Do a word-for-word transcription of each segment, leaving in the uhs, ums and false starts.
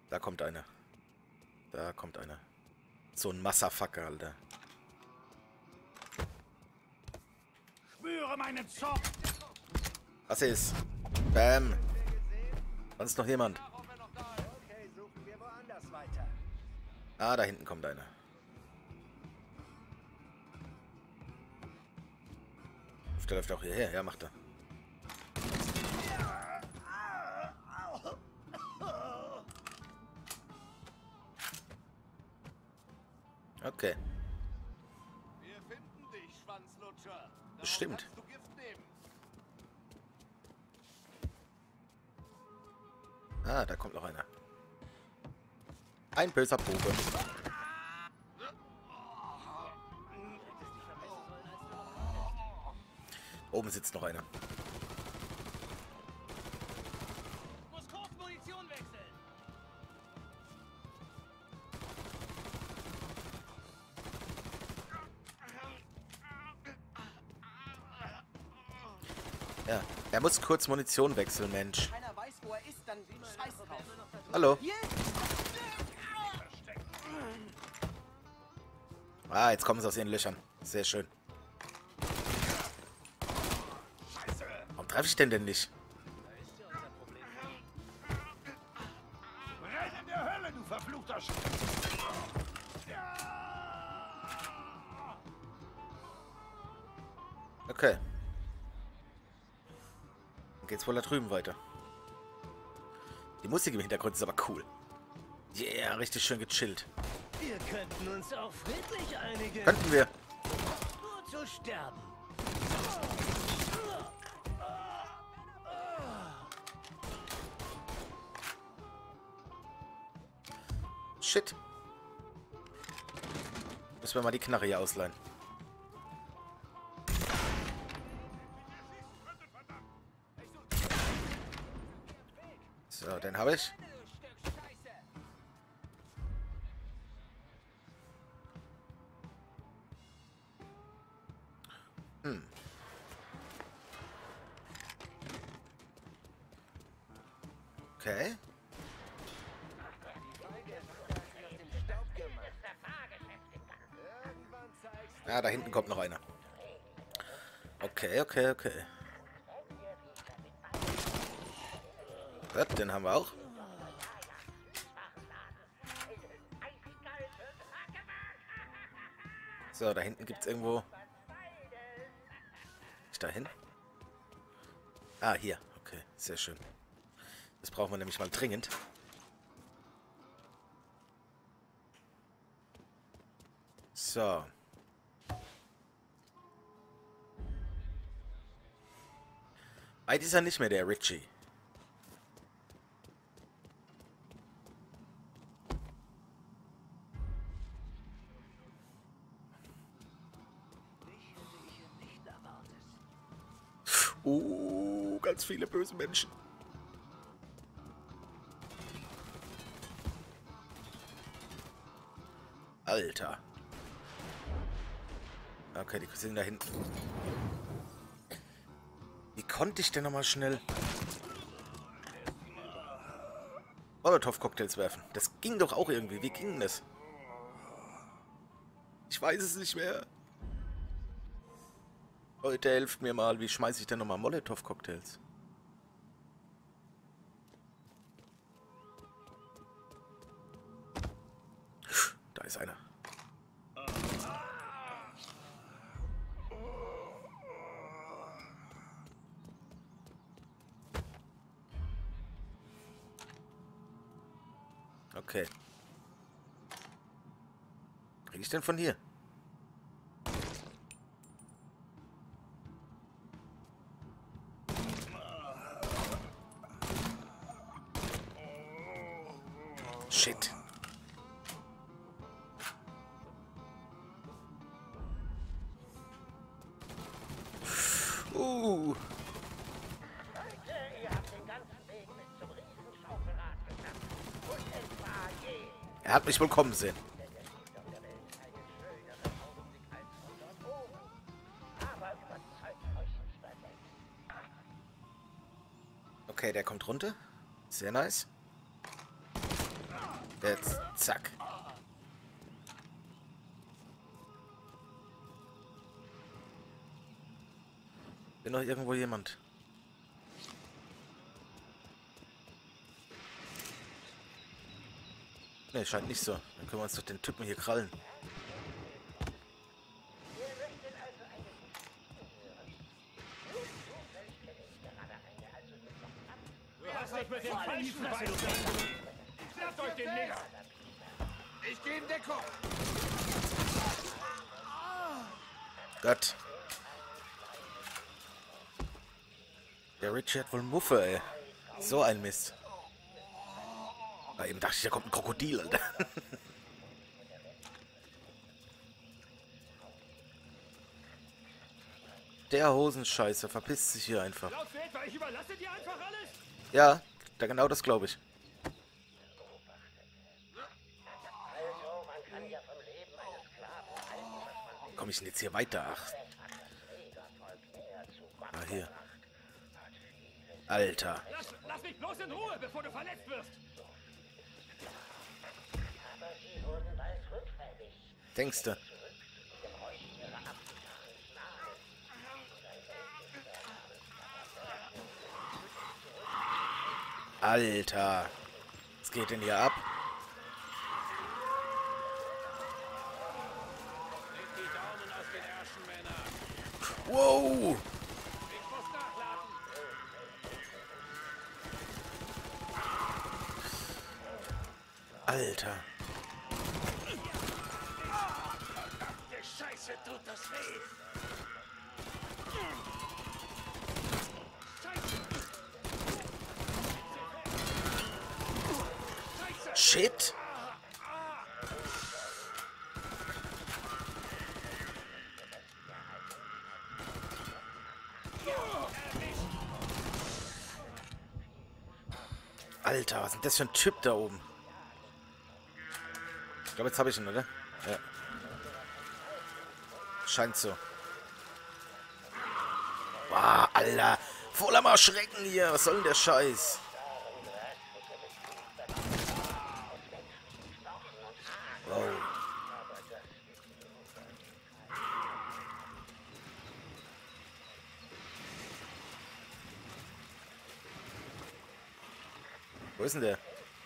Da kommt einer. Da kommt einer. So ein Massafucker, Alter. Spüre meinen Zorn. Was ist? Bam. Sonst noch jemand? Okay, suchen wir woanders weiter. Ah, da hinten kommt einer. Der läuft auch hierher. Ja, macht er. Okay. Wir finden dich, Schwanzlutscher. Bestimmt. Kannst du Gift nehmen. Ah, da kommt noch einer. Ein böser Bube. Oben sitzt noch einer. Muss kurz Munition wechseln. Ja, er muss kurz Munition wechseln, Mensch. Keiner weiß, wo er ist, dann scheiß drauf. Hallo. Hier? Ah, jetzt kommen sie aus ihren Löchern. Sehr schön. Warum treffe ich denn denn nicht? Renn in der Hölle, du verfluchter Sch... Okay. Dann geht's wohl da drüben weiter. Die Musik im Hintergrund ist aber cool. Yeah, richtig schön gechillt. Wir könnten uns auch friedlich einigen. Könnten wir. Nur zu sterben. Shit. Müssen wir mal die Knarre hier ausleihen. So, den habe ich. Hm. Okay. Ah, da hinten kommt noch einer. Okay, okay, okay. Ja, den haben wir auch. So, da hinten gibt es irgendwo... Ist da hin? Ah, hier. Okay, sehr schön. Das brauchen wir nämlich mal dringend. So. Weit ist er nicht mehr, der Richie. Uh, ganz viele böse Menschen. Alter. Okay, die sind da hinten. Wie konnte ich denn nochmal schnell Molotov-Cocktails werfen? Das ging doch auch irgendwie. Wie ging das? Ich weiß es nicht mehr. Leute, helft mir mal. Wie schmeiße ich denn nochmal Molotov-Cocktails? Da ist einer. Okay. Krieg ich denn von hier? Shit. Uh. Er hat mich wohl kommen sehen. Okay, der kommt runter. Sehr nice. Jetzt, zack. Bin noch irgendwo jemand? Ne, scheint nicht so. Dann können wir uns doch den Typen hier krallen. Du hast dich mit dem falschen Bein. Schnappt euch den Nigger. Ich gehe in Deckung. Gott. Der Richie hat wohl Muffe, ey. So ein Mist. Na, eben dachte ich, da kommt ein Krokodil, Alter. Der Hosenscheißer verpisst sich hier einfach. Laut für etwa, ich überlasse dir einfach alles? Ja, da genau das glaube ich. Komme ich denn jetzt hier weiter? Ach. Ah, hier. Alter. Lass, lass mich bloß in Ruhe, bevor du verletzt wirst. Denkst du? Alter. Was geht denn hier ab? Leg die Daumen aus den Ärschen, Männer. Wow. Ich muss nachladen. Alter. Der Scheiße tut das weh. Shit. Alter, was ist denn das für ein Typ da oben? Ich glaube, jetzt habe ich ihn, oder? Ja. Scheint so. Boah, Alter. Voll am Erschrecken hier. Was soll denn der Scheiß? Wow. Wo ist denn der?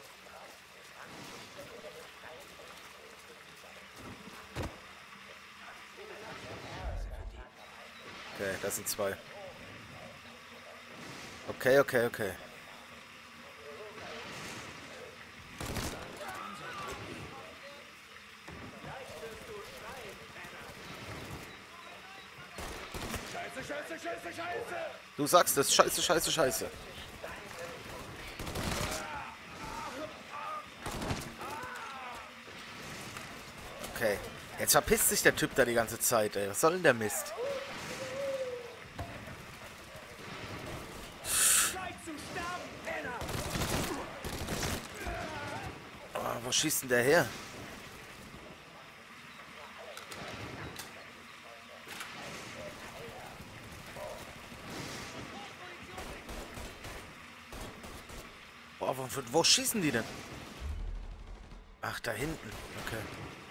Okay, das sind zwei. Okay, okay, okay. Scheiße, scheiße, scheiße, scheiße. Du sagst es. Scheiße, scheiße, scheiße. Okay. Jetzt verpisst sich der Typ da die ganze Zeit, ey. Was soll denn der Mist? Oh, wo schießt denn der her? Boah, wo, wo schießen die denn? Ach, da hinten. Okay.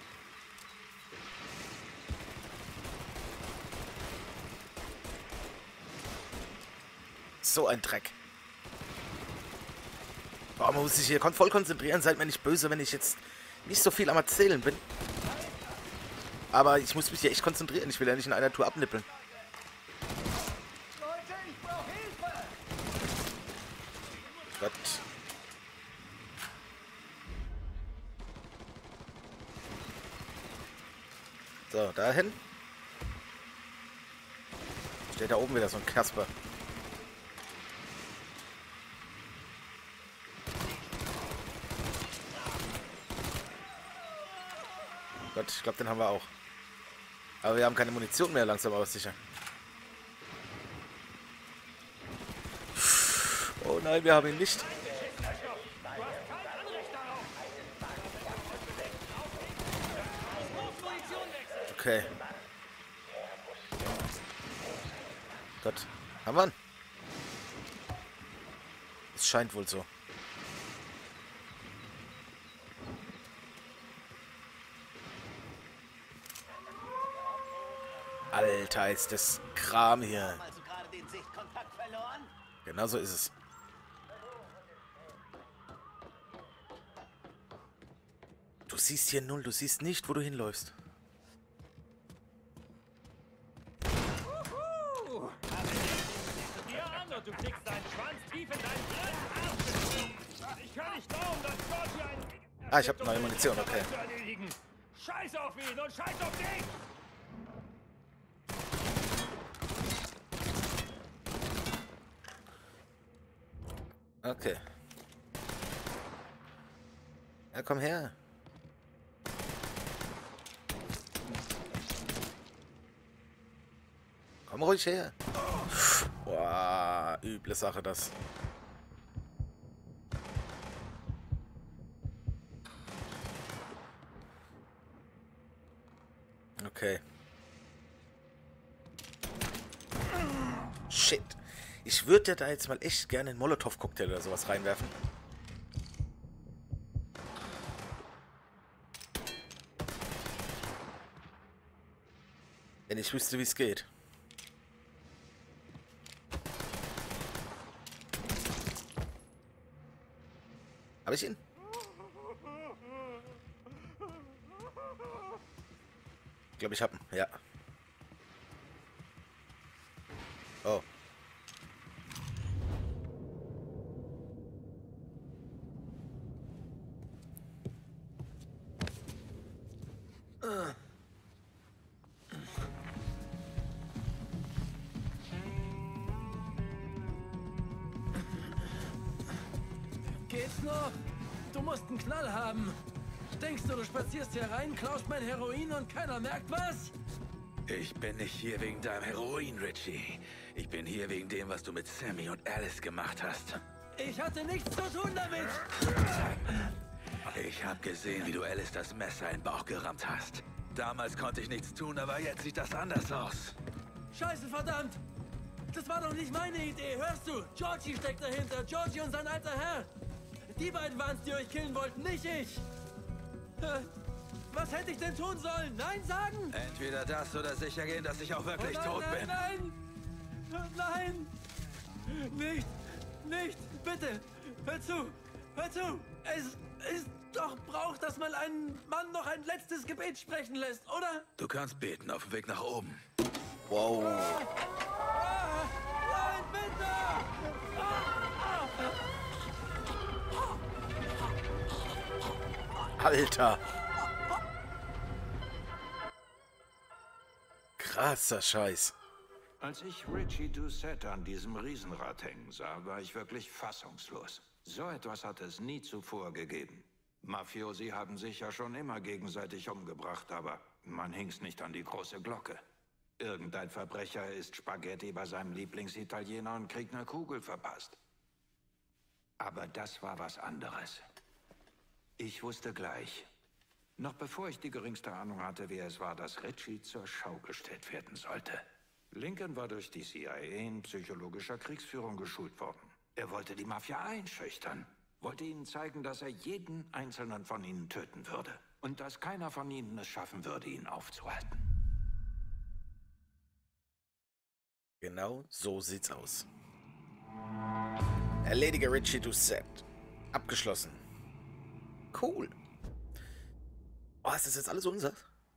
So ein Dreck. Boah, man muss sich hier voll konzentrieren. Seid mir nicht böse, wenn ich jetzt nicht so viel am Erzählen bin. Aber ich muss mich hier echt konzentrieren. Ich will ja nicht in einer Tour abnippeln. Leute, ich brauche Hilfe! Gott. So, dahin. Steht da oben wieder so ein Kasper. Gott, ich glaube, den haben wir auch. Aber wir haben keine Munition mehr, langsam aber sicher. Oh nein, wir haben ihn nicht. Okay. Gott, haben wir ihn? Es scheint wohl so. Alter, ist das Kram hier. Also gerade den Sichtkontakt verloren? Genau so ist es. Du siehst hier null, du siehst nicht, wo du hinläufst. Dir an und du kriegst deinen Schwanz tief in deinen blöden Arsch. Ich kann nicht glauben, dass Georgie einen... Ah, ich hab neue Munition, okay. zu erledigen. Scheiß auf ihn und scheiß auf dich! Okay. Ja, komm her. Komm ruhig her. Boah, üble Sache das. Okay. Shit. Ich würde da jetzt mal echt gerne einen Molotow-Cocktail oder sowas reinwerfen. Wenn ich wüsste, wie es geht. Habe ich ihn? Ich glaube, ich habe ihn. Ja. Oh. Geht's noch? Du musst einen Knall haben. Denkst du, du spazierst hier rein, klaust mein Heroin und keiner merkt was? Ich bin nicht hier wegen deinem Heroin, Richie. Ich bin hier wegen dem, was du mit Sammy und Alice gemacht hast. Ich hatte nichts zu tun damit. Ich habe gesehen, wie du Alice das Messer in den Bauch gerammt hast. Damals konnte ich nichts tun, aber jetzt sieht das anders aus. Scheiße, verdammt. Das war doch nicht meine Idee, hörst du? Georgie steckt dahinter. Georgie und sein alter Herr. Die beiden waren's, die euch killen wollten, nicht ich. Äh, Was hätte ich denn tun sollen? Nein sagen? Entweder das oder sicher gehen, dass ich auch wirklich Oh nein, tot nein, bin. Nein, nein, nicht, nicht, bitte, hör zu, hör zu. Es ist doch Brauch, dass man einen Mann noch ein letztes Gebet sprechen lässt, oder? Du kannst beten auf dem Weg nach oben. Wow. Ah, nein, bitte! Alter. Krasser Scheiß. Als ich Richie Doucette an diesem Riesenrad hängen sah, war ich wirklich fassungslos. So etwas hat es nie zuvor gegeben. Mafiosi haben sich ja schon immer gegenseitig umgebracht, aber man hing's nicht an die große Glocke. Irgendein Verbrecher isst Spaghetti bei seinem Lieblingsitaliener und kriegt eine Kugel verpasst. Aber das war was anderes. Ich wusste gleich, noch bevor ich die geringste Ahnung hatte, wer es war, dass Richie zur Schau gestellt werden sollte. Lincoln war durch die C I A in psychologischer Kriegsführung geschult worden. Er wollte die Mafia einschüchtern, wollte ihnen zeigen, dass er jeden einzelnen von ihnen töten würde und dass keiner von ihnen es schaffen würde, ihn aufzuhalten. Genau so sieht's aus. Erledige Richie Doucette. Abgeschlossen. Cool. Oh, ist das jetzt alles unser?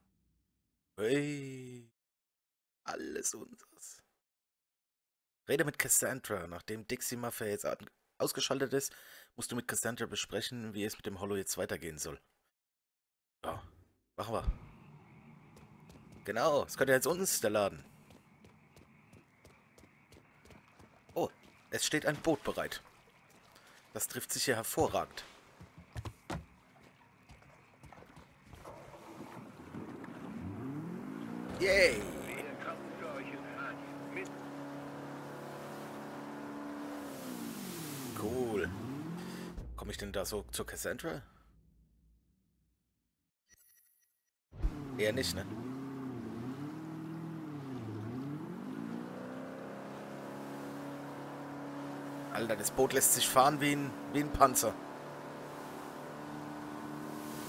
Hey. Alles unseres. Rede mit Cassandra. Nachdem Dixie Mafia jetzt ausgeschaltet ist, musst du mit Cassandra besprechen, wie es mit dem Hollow jetzt weitergehen soll. Ja, machen wir. Genau, es könnte jetzt uns der Laden. Oh, es steht ein Boot bereit. Das trifft sich hier hervorragend. Yay! Cool. Komme ich denn da so zur Cassandra? Eher nicht, ne? Alter, das Boot lässt sich fahren wie ein, wie ein Panzer.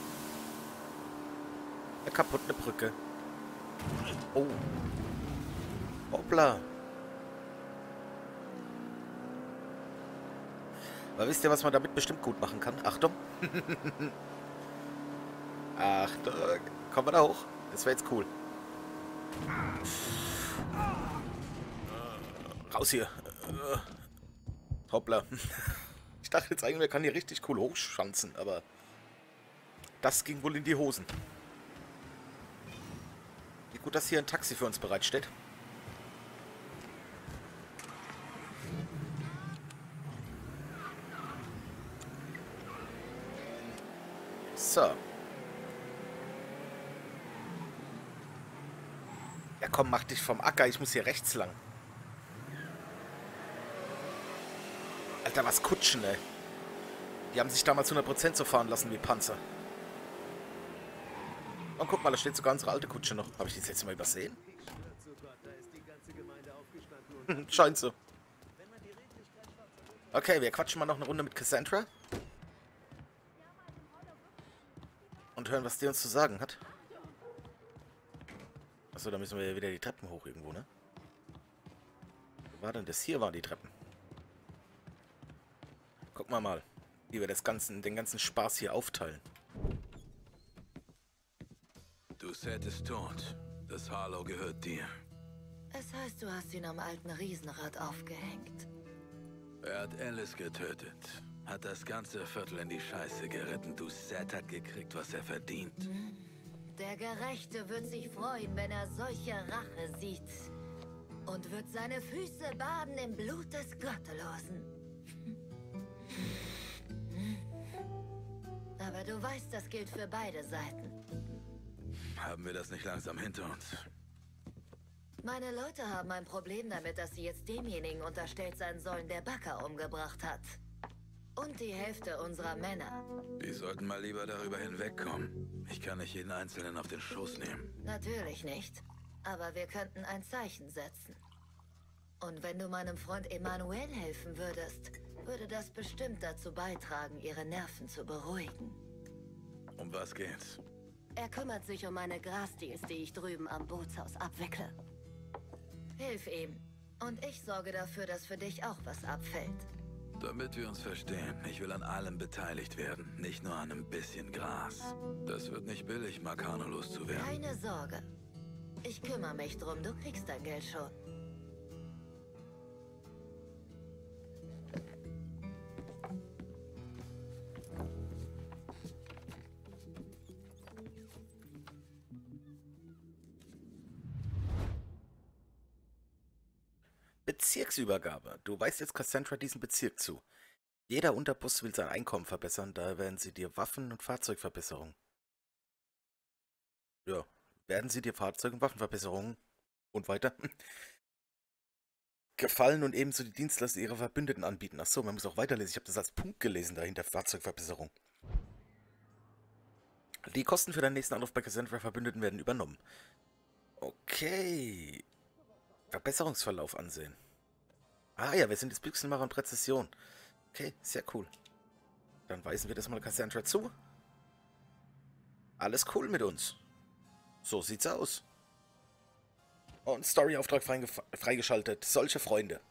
Eine kaputte Brücke. Oh. Hoppla. Aber wisst ihr, was man damit bestimmt gut machen kann? Achtung. Achtung. Kommen wir da hoch? Das wäre jetzt cool. Raus hier. Hoppla. Ich dachte jetzt eigentlich, man kann hier richtig cool hochschanzen, aber das ging wohl in die Hosen. Wie gut, dass hier ein Taxi für uns bereitsteht. So. Ja komm, mach dich vom Acker, ich muss hier rechts lang. Alter, was Kutschen, ey. Die haben sich damals hundert Prozent so fahren lassen wie Panzer. Und guck mal, da steht sogar unsere alte Kutsche noch. Habe ich die jetzt mal übersehen? Scheint so. Okay, wir quatschen mal noch eine Runde mit Cassandra. Und hören, was die uns zu sagen hat. Achso, da müssen wir wieder die Treppen hoch irgendwo, ne? Wo war denn das? Hier waren die Treppen. Gucken wir mal, wie wir das ganzen, den ganzen Spaß hier aufteilen. Du Seth ist tot. Das Harlow gehört dir. Es heißt, du hast ihn am alten Riesenrad aufgehängt. Er hat Alice getötet. Hat das ganze Viertel in die Scheiße geritten. Du Seth hat gekriegt, was er verdient. Der Gerechte wird sich freuen, wenn er solche Rache sieht. Und wird seine Füße baden im Blut des Gottlosen. Aber du weißt, das gilt für beide Seiten. Haben wir das nicht langsam hinter uns? Meine Leute haben ein Problem damit, dass sie jetzt demjenigen unterstellt sein sollen, der Bakker umgebracht hat. Und die Hälfte unserer Männer. Wir sollten mal lieber darüber hinwegkommen. Ich kann nicht jeden Einzelnen auf den Schoß nehmen. Natürlich nicht. Aber wir könnten ein Zeichen setzen. Und wenn du meinem Freund Emanuel helfen würdest, würde das bestimmt dazu beitragen, ihre Nerven zu beruhigen. Um was geht's? Er kümmert sich um meine Grasdeals, die ich drüben am Bootshaus abwickle. Hilf ihm. Und ich sorge dafür, dass für dich auch was abfällt. Damit wir uns verstehen, ich will an allem beteiligt werden, nicht nur an einem bisschen Gras. Das wird nicht billig, Marcano loszuwerden. Keine Sorge. Ich kümmere mich drum, du kriegst dein Geld schon. Bezirksübergabe. Du weist jetzt Cassandra diesen Bezirk zu. Jeder Unterboss will sein Einkommen verbessern, daher werden sie dir Waffen- und Fahrzeugverbesserungen. Ja, werden sie dir Fahrzeug- und Waffenverbesserungen und weiter gefallen und ebenso die Dienstleister ihrer Verbündeten anbieten. Achso, man muss auch weiterlesen. Ich habe das als Punkt gelesen dahinter, Fahrzeugverbesserung. Die Kosten für deinen nächsten Anruf bei Cassandra Verbündeten werden übernommen. Okay. Verbesserungsverlauf ansehen. Ah ja, wir sind jetzt Büchsenmacher und Präzision. Okay, sehr cool. Dann weisen wir das mal Cassandra zu. Alles cool mit uns. So sieht's aus. Und Storyauftrag freigeschaltet. Solche Freunde.